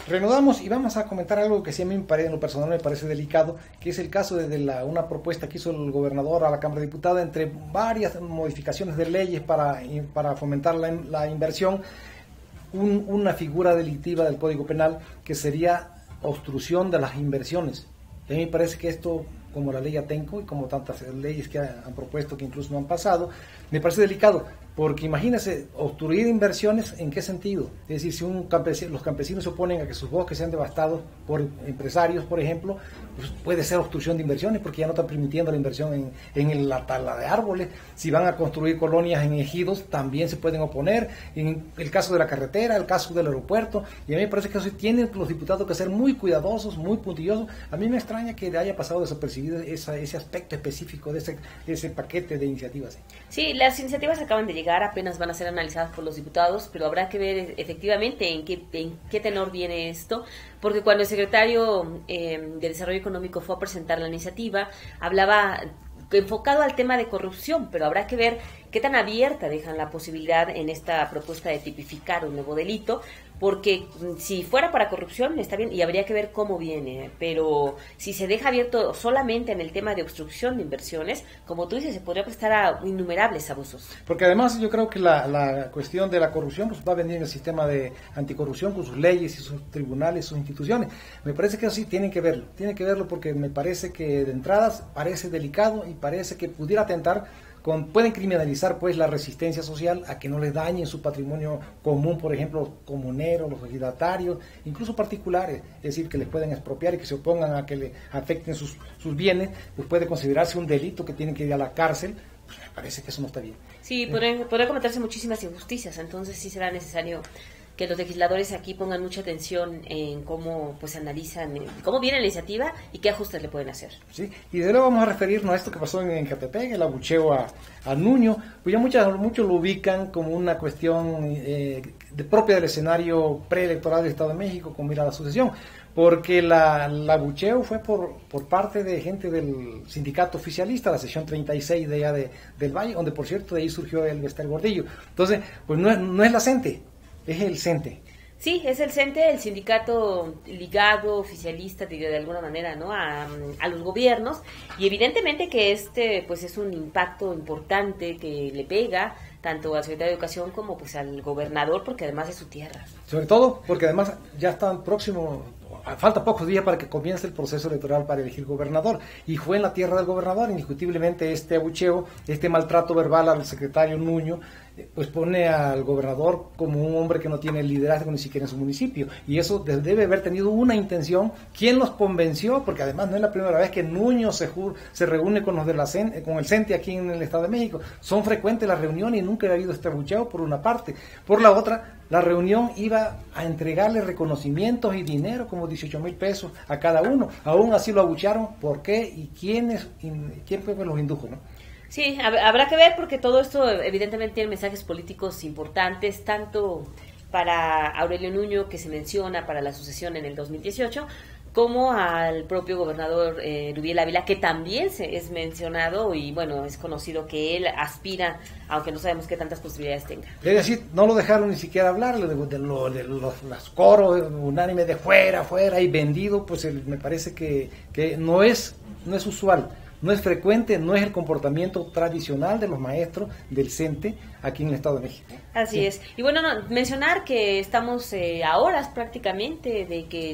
Reanudamos y vamos a comentar algo que sí a mí en lo personal me parece delicado, que es el caso de una propuesta que hizo el gobernador a la Cámara de Diputados entre varias modificaciones de leyes para fomentar la inversión, una figura delictiva del Código Penal que sería obstrucción de las inversiones. A mí me parece que esto, como la ley Atenco y como tantas leyes que han propuesto que incluso no han pasado, me parece delicado, porque imagínense, obstruir inversiones, ¿en qué sentido? Es decir, si los campesinos se oponen a que sus bosques sean devastados por empresarios, por ejemplo, pues puede ser obstrucción de inversiones, porque ya no están permitiendo la inversión en la tala de árboles. Si van a construir colonias en ejidos, también se pueden oponer. En el caso de la carretera, el caso del aeropuerto, y a mí me parece que eso tienen los diputados que ser muy cuidadosos, muy puntillosos. A mí me extraña que haya pasado desapercibido ese aspecto específico de ese paquete de iniciativas. Sí, las iniciativas acaban de llegar, apenas van a ser analizadas por los diputados, pero habrá que ver efectivamente en qué tenor viene esto, porque cuando el secretario de Desarrollo Económico fue a presentar la iniciativa, hablaba enfocado al tema de corrupción, pero habrá que ver qué tan abierta dejan la posibilidad en esta propuesta de tipificar un nuevo delito, porque si fuera para corrupción está bien y habría que ver cómo viene, pero si se deja abierto solamente en el tema de obstrucción de inversiones, como tú dices, se podría prestar a innumerables abusos. Porque además yo creo que la cuestión de la corrupción pues va a venir en el sistema de anticorrupción con sus leyes y sus tribunales, sus instituciones. Me parece que eso sí tienen que verlo porque me parece que de entradas parece delicado y parece que pudiera atentar pueden criminalizar pues la resistencia social a que no les dañen su patrimonio común, por ejemplo, los comuneros, los ejidatarios, incluso particulares, es decir, que les pueden expropiar y que se opongan a que le afecten sus bienes, pues puede considerarse un delito que tienen que ir a la cárcel. Pues me parece que eso no está bien. Sí, podría cometerse muchísimas injusticias, entonces sí será necesario que los legisladores aquí pongan mucha atención en cómo pues analizan cómo viene la iniciativa y qué ajustes le pueden hacer. Sí, y de luego vamos a referirnos a esto que pasó en Catepec, el abucheo a Nuño, pues ya muchos lo ubican como una cuestión propia del escenario preelectoral del Estado de México con mira a la sucesión, porque el abucheo fue por parte de gente del sindicato oficialista, la sección 36 de allá del Valle, donde por cierto de ahí surgió el Bester Gordillo. Entonces, pues no es la CENTE, es el CENTE. Sí, es el CENTE, el sindicato ligado, oficialista, de alguna manera, ¿no? A los gobiernos, y evidentemente que pues es un impacto importante que le pega tanto al secretario de Educación como pues al gobernador, porque además es su tierra. Sobre todo porque además ya están próximos, falta pocos días para que comience el proceso electoral para elegir gobernador, y fue en la tierra del gobernador. Indiscutiblemente este abucheo, este maltrato verbal al secretario Nuño, pues pone al gobernador como un hombre que no tiene liderazgo ni siquiera en su municipio, y eso debe haber tenido una intención. ¿Quién los convenció? Porque además no es la primera vez que Nuño se reúne con los de con el CENTE aquí en el Estado de México. Son frecuentes las reuniones y nunca ha habido este abucheo, por una parte. Por la otra, la reunión iba a entregarle reconocimientos y dinero, como 18,000 pesos a cada uno. Aún así lo abuchearon. ¿Por qué? ¿Y quién fue que los indujo, no? Sí, habrá que ver, porque todo esto evidentemente tiene mensajes políticos importantes, tanto para Aurelio Nuño, que se menciona para la sucesión en el 2018, como al propio gobernador Rubiel Ávila, que también es mencionado, y bueno, es conocido que él aspira, aunque no sabemos qué tantas posibilidades tenga. Es decir, no lo dejaron ni siquiera hablar de los coros unánimes de fuera y vendido, pues me parece que no es usual. No es frecuente, no es el comportamiento tradicional de los maestros del CENTE aquí en el Estado de México. Así es. Y bueno, mencionar que estamos a horas prácticamente de que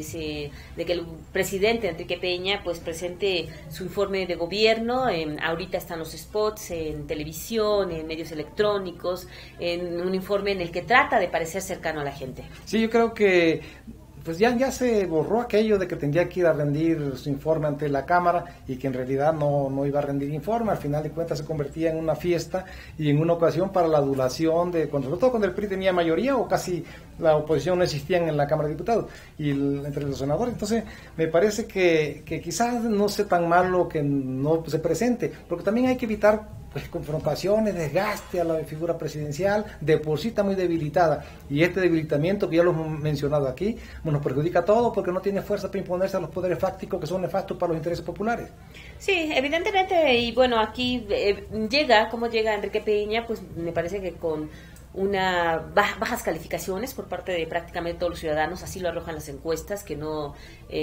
el presidente Enrique Peña pues presente su informe de gobierno. Ahorita están los spots en televisión, en medios electrónicos, en un informe en el que trata de parecer cercano a la gente. Sí, yo creo que pues ya se borró aquello de que tendría que ir a rendir su informe ante la Cámara, y que en realidad no iba a rendir informe. Al final de cuentas se convertía en una fiesta y en una ocasión para la adulación sobre todo cuando el PRI tenía mayoría o casi la oposición no existía en la Cámara de Diputados y entre los senadores. Entonces me parece que quizás no sea tan malo que no se presente, porque también hay que evitar pues confrontaciones, desgaste a la figura presidencial, de por sí está muy debilitada, y este debilitamiento que ya lo hemos mencionado aquí, nos perjudica a todos porque no tiene fuerza para imponerse a los poderes fácticos que son nefastos para los intereses populares. Sí, evidentemente, y bueno, aquí llega Enrique Peña, pues me parece que con bajas calificaciones por parte de prácticamente todos los ciudadanos, así lo arrojan las encuestas, que no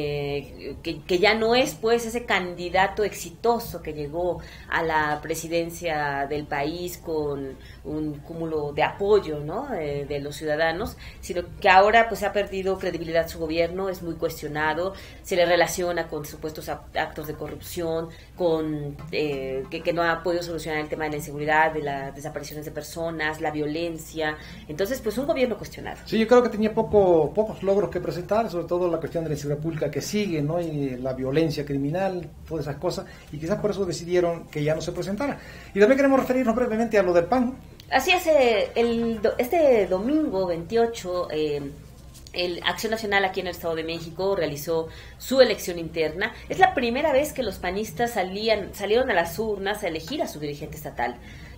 que ya no es pues ese candidato exitoso que llegó a la presidencia del país con un cúmulo de apoyo, ¿no? De los ciudadanos, sino que ahora pues ha perdido credibilidad su gobierno, es muy cuestionado, se le relaciona con supuestos actos de corrupción, con que no ha podido solucionar el tema de la inseguridad, de las desapariciones de personas, la violencia. Entonces, pues un gobierno cuestionado. Sí, yo creo que tenía pocos logros que presentar, sobre todo la cuestión de la inseguridad pública que sigue, ¿no? Y la violencia criminal, todas esas cosas, y quizás por eso decidieron que ya no se presentara. Y también queremos referirnos brevemente a lo del PAN. Así es, este domingo 28... el Acción Nacional aquí en el Estado de México realizó su elección interna. Es la primera vez que los panistas salieron a las urnas a elegir a su dirigente estatal.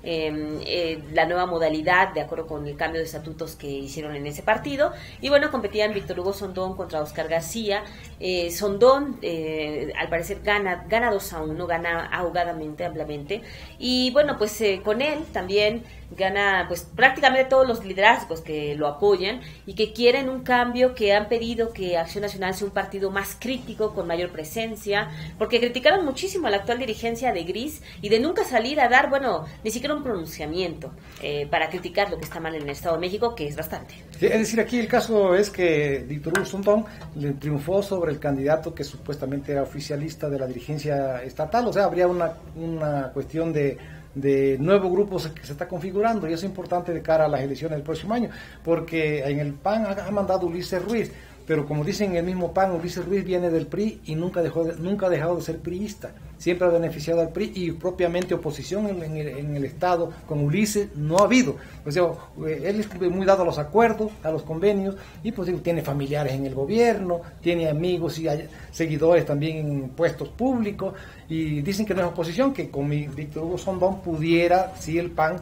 La nueva modalidad, de acuerdo con el cambio de estatutos que hicieron en ese partido. Y bueno, competían Víctor Hugo Sondón contra Óscar García. Sondón, al parecer, gana 2-1, gana ahogadamente, ampliamente. Y bueno, pues con él también gana pues prácticamente todos los liderazgos que lo apoyan y que quieren un cambio, que han pedido que Acción Nacional sea un partido más crítico, con mayor presencia, porque criticaron muchísimo a la actual dirigencia de Gris y de nunca salir a dar, bueno, ni siquiera un pronunciamiento para criticar lo que está mal en el Estado de México, que es bastante. Es decir, aquí el caso es que Víctor Hugo Sondón le triunfó sobre el candidato que supuestamente era oficialista de la dirigencia estatal, o sea, habría una cuestión de nuevo grupo que se está configurando, y eso es importante de cara a las elecciones del próximo año, porque en el PAN ha mandado Ulises Ruiz, pero como dicen en el mismo PAN, Ulises Ruiz viene del PRI y nunca ha dejado de ser priista, siempre ha beneficiado al PRI, y propiamente oposición en el Estado con Ulises no ha habido. O sea, él es muy dado a los acuerdos, a los convenios, y pues tiene familiares en el gobierno, tiene amigos y seguidores también en puestos públicos, y dicen que no es oposición, que con Víctor Hugo Sondón pudiera, si el PAN,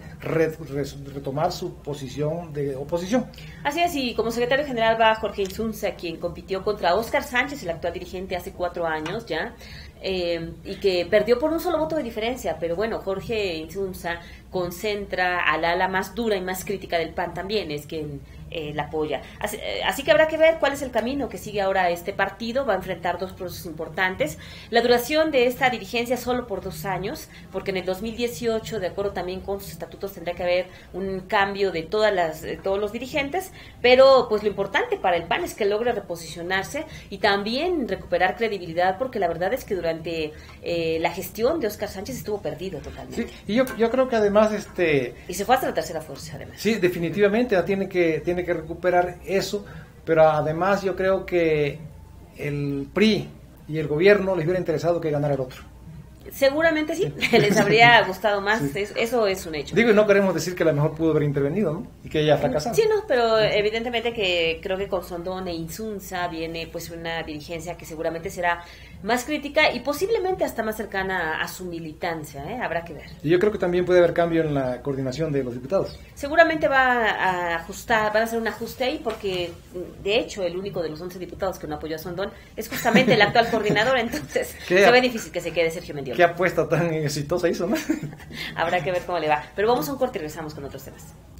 retomar su posición de oposición. Así es, y como secretario general va Jorge Insunza, quien compitió contra Óscar Sánchez, el actual dirigente, hace 4 años ya, y que perdió por un solo voto de diferencia, pero bueno, Jorge Insunza concentra al ala más dura y más crítica del PAN también, es quien la apoya. Así que habrá que ver cuál es el camino que sigue ahora este partido. Va a enfrentar 2 procesos importantes. La duración de esta dirigencia es solo por 2 años, porque en el 2018, de acuerdo también con sus estatutos, tendrá que haber un cambio de todos los dirigentes, pero pues lo importante para el PAN es que logre reposicionarse y también recuperar credibilidad, porque la verdad es que durante la gestión de Óscar Sánchez estuvo perdido totalmente. Sí, y yo creo que además y se fue hasta la tercera fuerza, además. Sí, definitivamente tiene que recuperar eso, pero además yo creo que el PRI y el gobierno les hubiera interesado que ganara el otro. Seguramente sí, les habría gustado más, sí. Eso es un hecho. Digo, y no queremos decir que a lo mejor pudo haber intervenido, ¿no? Y que haya fracasado. Sí, no, pero evidentemente que creo que con Sondón e Insunza viene pues una dirigencia que seguramente será más crítica y posiblemente hasta más cercana a su militancia, habrá que ver. Y yo creo que también puede haber cambio en la coordinación de los diputados. Seguramente van a hacer un ajuste ahí, porque de hecho el único de los 11 diputados que no apoyó a Sondón es justamente el actual coordinador, entonces se ve difícil que se quede Sergio Mendiola. Qué apuesta tan exitosa hizo, ¿no? Habrá que ver cómo le va. Pero vamos a un corte y regresamos con otros temas.